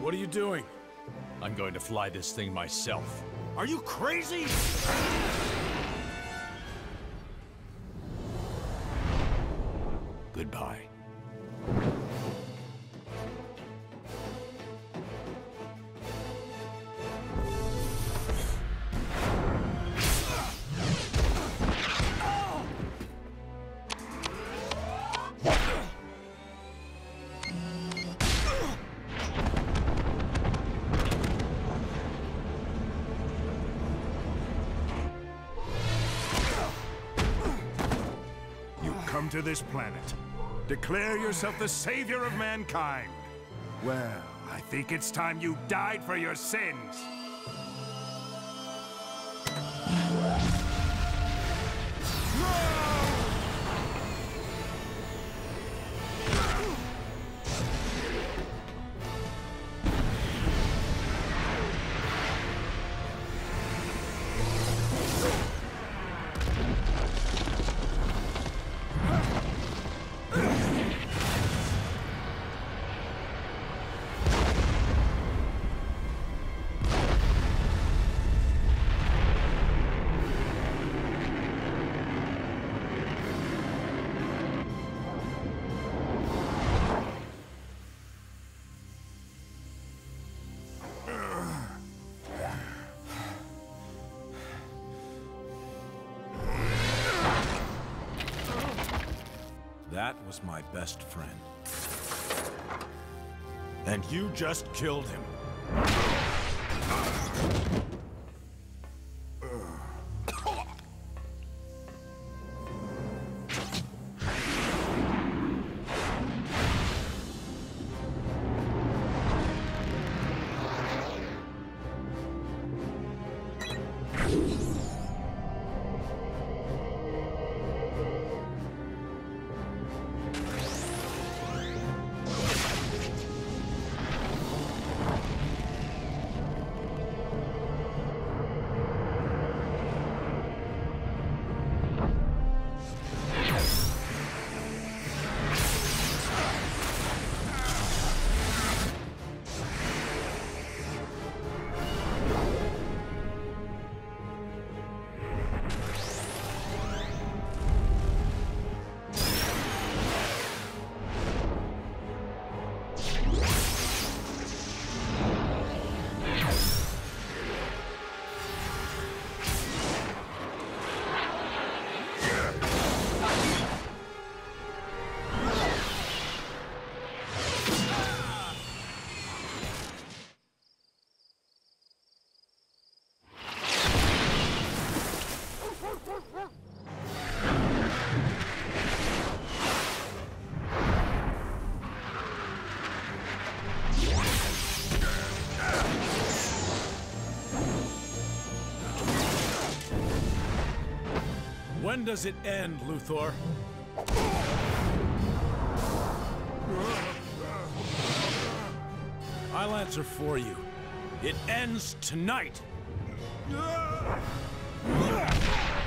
What are you doing? I'm going to fly this thing myself. Are you crazy? Goodbye. Come to this planet. Declare yourself the savior of mankind. Well, I think it's time you died for your sins. That was my best friend. And you just killed him. When does it end, Luthor? I'll answer for you. It ends tonight!